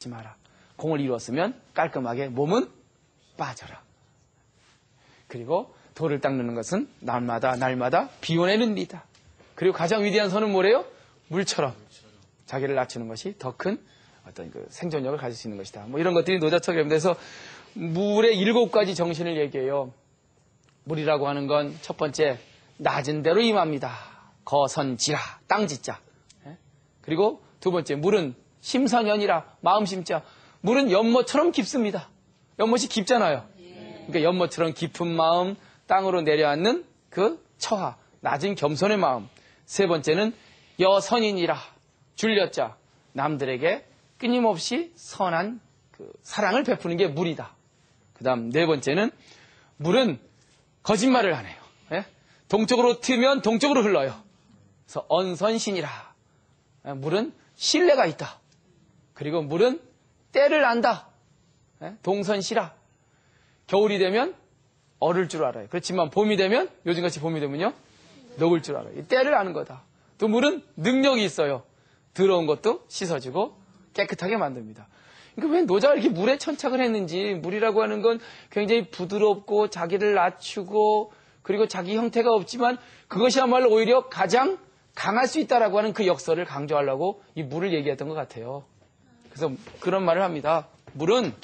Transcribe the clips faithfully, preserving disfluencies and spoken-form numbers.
걷지 마라. 공을 이루었으면 깔끔하게 몸은 빠져라. 그리고 돌을 닦는 것은 날마다 날마다 비워내는 일이다. 그리고 가장 위대한 선은 뭐래요? 물처럼 자기를 낮추는 것이 더 큰 어떤 그 생존력을 가질 수 있는 것이다. 뭐 이런 것들이 노자척입니다. 그래서 물의 일곱 가지 정신을 얘기해요. 물이라고 하는 건 첫 번째 낮은 대로 임합니다. 거선지라 땅지자. 그리고 두 번째 물은 심선연이라 마음 심자. 물은 연못처럼 깊습니다. 연못이 깊잖아요. 그러니까 연못처럼 깊은 마음, 땅으로 내려앉는 그 처하, 낮은 겸손의 마음. 세 번째는 여선인이라 줄여자. 남들에게 끊임없이 선한 그 사랑을 베푸는 게 물이다. 그 다음 네 번째는 물은 거짓말을 안 해요. 예? 동쪽으로 트면 동쪽으로 흘러요. 그래서 언선신이라. 예? 물은 신뢰가 있다. 그리고 물은 때를 안다. 예? 동선시라. 겨울이 되면 얼을 줄 알아요. 그렇지만 봄이 되면 요즘같이 봄이 되면요 녹을 줄 알아요. 이 때를 아는 거다. 또 물은 능력이 있어요. 더러운 것도 씻어주고 깨끗하게 만듭니다. 그러니까 왜 노자가 이렇게 물에 천착을 했는지. 물이라고 하는 건 굉장히 부드럽고 자기를 낮추고 그리고 자기 형태가 없지만 그것이야말로 오히려 가장 강할 수 있다라고 하는 그 역설을 강조하려고 이 물을 얘기했던 것 같아요. 그래서 그런 말을 합니다. 물은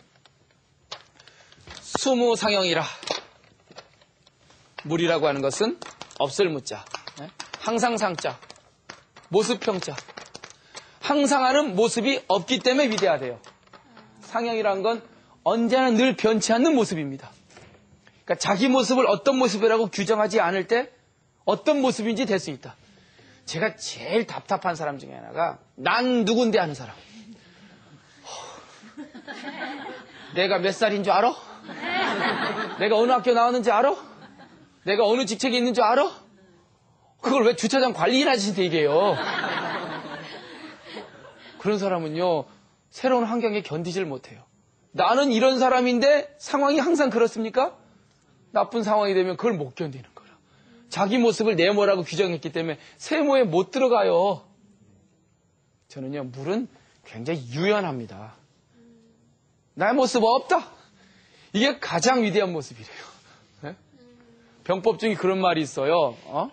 수무상형이라. 물이라고 하는 것은 없을 무자, 항상 상자, 모습평자. 항상 하는 모습이 없기 때문에 위대하대요. 상형이라는 건 언제나 늘 변치 않는 모습입니다. 그러니까 자기 모습을 어떤 모습이라고 규정하지 않을 때 어떤 모습인지 될 수 있다. 제가 제일 답답한 사람 중에 하나가 난 누군데 하는 사람. 내가 몇 살인 줄 알아? 내가 어느 학교 나왔는지 알아? 내가 어느 직책에 있는 줄 알아? 그걸 왜 주차장 관리인 아저씨한테 얘기해요? 그런 사람은요, 새로운 환경에 견디질 못해요. 나는 이런 사람인데 상황이 항상 그렇습니까? 나쁜 상황이 되면 그걸 못 견디는 거라. 자기 모습을 네모라고 규정했기 때문에 세모에 못 들어가요. 저는요, 물은 굉장히 유연합니다. 나의 모습 없다. 이게 가장 위대한 모습이래요. 네? 병법 중에 그런 말이 있어요. 어?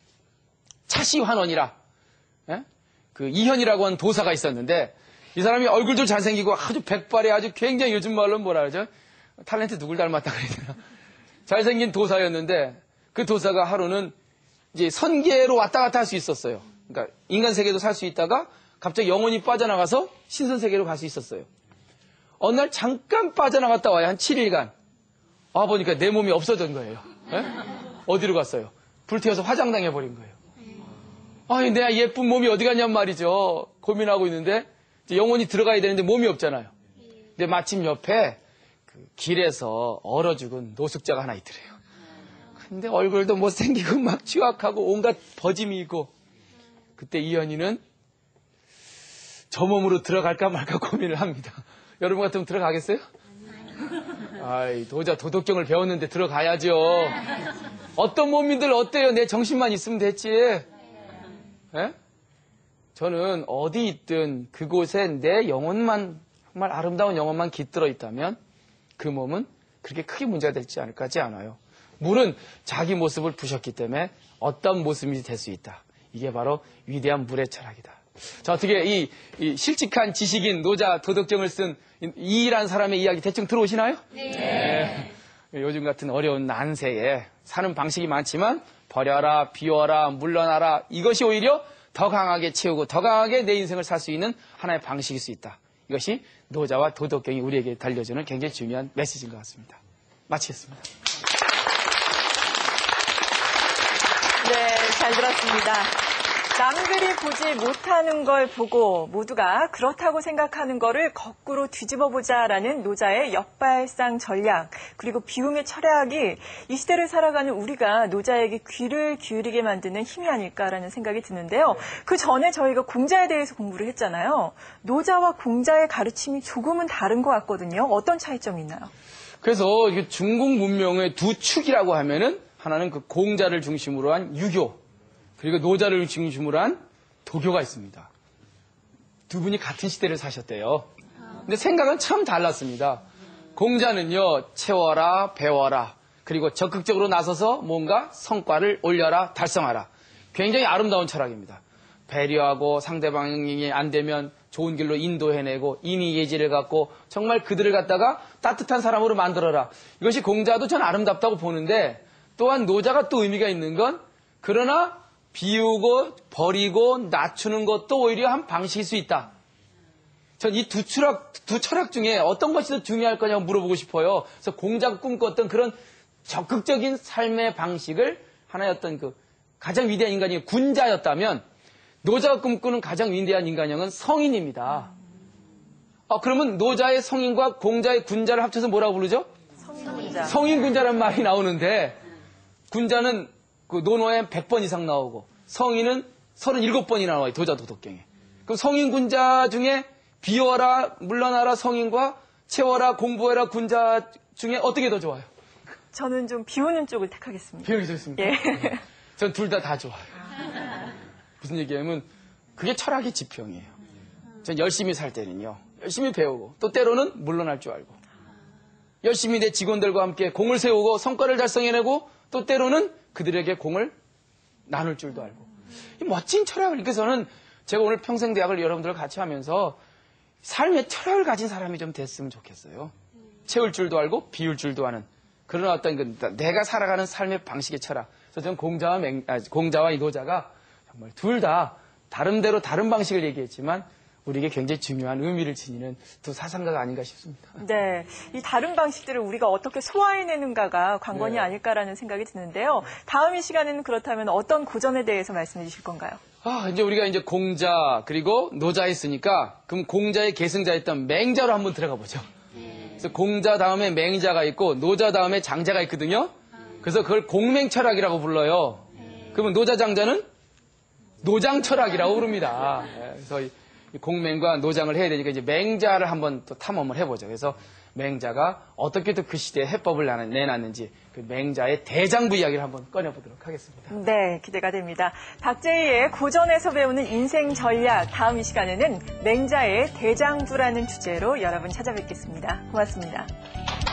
차시환원이라. 네? 그 이현이라고 하는 도사가 있었는데 이 사람이 얼굴도 잘생기고 아주 백발에 아주 굉장히 요즘 말로 뭐라 그러죠? 탤런트 누굴 닮았다 그래야 되나? 잘생긴 도사였는데 그 도사가 하루는 이제 선계로 왔다 갔다 할 수 있었어요. 그러니까 인간 세계도 살 수 있다가 갑자기 영혼이 빠져나가서 신선 세계로 갈 수 있었어요. 어느 날 잠깐 빠져나갔다 와요. 한 칠 일간. 와 보니까 내 몸이 없어진 거예요. 에? 어디로 갔어요? 불태워서 화장당해버린 거예요. 아니 내 예쁜 몸이 어디 갔냔 말이죠. 고민하고 있는데 영혼이 들어가야 되는데 몸이 없잖아요. 근데 마침 옆에 그 길에서 얼어 죽은 노숙자가 하나 있더래요. 근데 얼굴도 못생기고 막 취약하고 온갖 버짐이 있고 그때 이현이는 저 몸으로 들어갈까 말까 고민을 합니다. 여러분 같으면 들어가겠어요? 아이, 도자 도덕경을 배웠는데 들어가야죠. 어떤 몸인들 어때요? 내 정신만 있으면 됐지. 예? 저는 어디 있든 그곳에 내 영혼만, 정말 아름다운 영혼만 깃들어 있다면 그 몸은 그렇게 크게 문제가 되지 않을까 하지 않아요. 물은 자기 모습을 부셨기 때문에 어떤 모습이 될 수 있다. 이게 바로 위대한 물의 철학이다. 자, 어떻게 이, 이 실직한 지식인 노자 도덕경을 쓴 이이라는 사람의 이야기 대충 들어오시나요? 네. 네. 요즘 같은 어려운 난세에 사는 방식이 많지만 버려라, 비워라, 물러나라 이것이 오히려 더 강하게 채우고 더 강하게 내 인생을 살 수 있는 하나의 방식일 수 있다. 이것이 노자와 도덕경이 우리에게 달려주는 굉장히 중요한 메시지인 것 같습니다. 마치겠습니다. 네, 잘 들었습니다. 남들이 보지 못하는 걸 보고 모두가 그렇다고 생각하는 거를 거꾸로 뒤집어보자라는 노자의 역발상 전략 그리고 비움의 철학이 이 시대를 살아가는 우리가 노자에게 귀를 기울이게 만드는 힘이 아닐까라는 생각이 드는데요. 그 전에 저희가 공자에 대해서 공부를 했잖아요. 노자와 공자의 가르침이 조금은 다른 것 같거든요. 어떤 차이점이 있나요? 그래서 중국 문명의 두 축이라고 하면은 하나는 그 공자를 중심으로 한 유교 그리고 노자를 중심으로 한 도교가 있습니다. 두 분이 같은 시대를 사셨대요. 근데 생각은 참 달랐습니다. 공자는요, 채워라, 배워라, 그리고 적극적으로 나서서 뭔가 성과를 올려라, 달성하라. 굉장히 아름다운 철학입니다. 배려하고 상대방이 안 되면 좋은 길로 인도해내고 인의 예지를 갖고 정말 그들을 갖다가 따뜻한 사람으로 만들어라. 이것이 공자도 전 아름답다고 보는데 또한 노자가 또 의미가 있는 건 그러나 비우고 버리고 낮추는 것도 오히려 한 방식일 수 있다. 전 이 두 철학, 두 철학 중에 어떤 것이 더 중요할 거냐고 물어보고 싶어요. 그래서 공자가 꿈꿨던 그런 적극적인 삶의 방식을 하나의 어떤 그 가장 위대한 인간이 군자였다면 노자가 꿈꾸는 가장 위대한 인간형은 성인입니다. 아, 그러면 노자의 성인과 공자의 군자를 합쳐서 뭐라고 부르죠? 성인군자. 성인군자란 말이 나오는데 군자는 그 논어에 백 번 이상 나오고 성인은 서른일곱 번이나 나와요. 도자 도덕경에. 그럼 성인군자 중에 비워라, 물러나라 성인과 채워라, 공부해라 군자 중에 어떻게 더 좋아요? 저는 좀 비우는 쪽을 택하겠습니다. 비우는 게 좋습니다. 예. 전 둘 다 다 좋아요. 무슨 얘기냐면 그게 철학의 지평이에요. 전 열심히 살 때는요. 열심히 배우고 또 때로는 물러날 줄 알고 열심히 내 직원들과 함께 공을 세우고 성과를 달성해내고 또 때로는 그들에게 공을 나눌 줄도 알고 이 멋진 철학을 그래서는 제가 오늘 평생대학을 여러분들과 같이 하면서 삶의 철학을 가진 사람이 좀 됐으면 좋겠어요. 채울 줄도 알고 비울 줄도 아는 그런 어떤 그 내가 살아가는 삶의 방식의 철학. 그래서 저는 공자와, 맹, 아, 공자와 이 노자가 정말 둘 다 다른대로 다른 방식을 얘기했지만 우리에게 굉장히 중요한 의미를 지니는 두 사상가가 아닌가 싶습니다. 네, 이 다른 방식들을 우리가 어떻게 소화해내는가가 관건이 네. 아닐까라는 생각이 드는데요. 다음 이 시간에는 그렇다면 어떤 고전에 대해서 말씀해 주실 건가요? 아, 이제 우리가 이제 공자 그리고 노자 했으니까 그럼 공자의 계승자였던 맹자로 한번 들어가 보죠. 그래서 공자 다음에 맹자가 있고 노자 다음에 장자가 있거든요. 그래서 그걸 공맹철학이라고 불러요. 그러면 노자 장자는 노장철학이라고 부릅니다. 네, 그래서 이 공맹과 노장을 해야 되니까 이제 맹자를 한번 또 탐험을 해보죠. 그래서 맹자가 어떻게 또 그 시대에 해법을 내놨는지 그 맹자의 대장부 이야기를 한번 꺼내보도록 하겠습니다. 네, 기대가 됩니다. 박재희의 고전에서 배우는 인생 전략, 다음 이 시간에는 맹자의 대장부라는 주제로 여러분 찾아뵙겠습니다. 고맙습니다.